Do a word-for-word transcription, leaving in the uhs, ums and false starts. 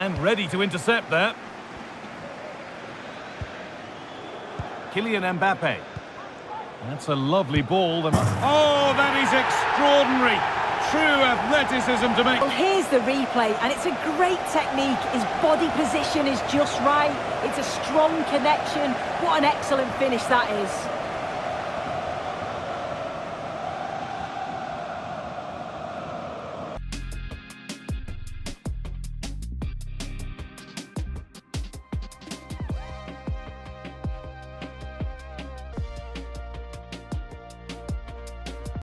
And ready to intercept that. Kylian Mbappe. That's a lovely ball. Oh, that is extraordinary. True athleticism to make. Well, here's the replay, and it's a great technique. His body position is just right. It's a strong connection. What an excellent finish that is.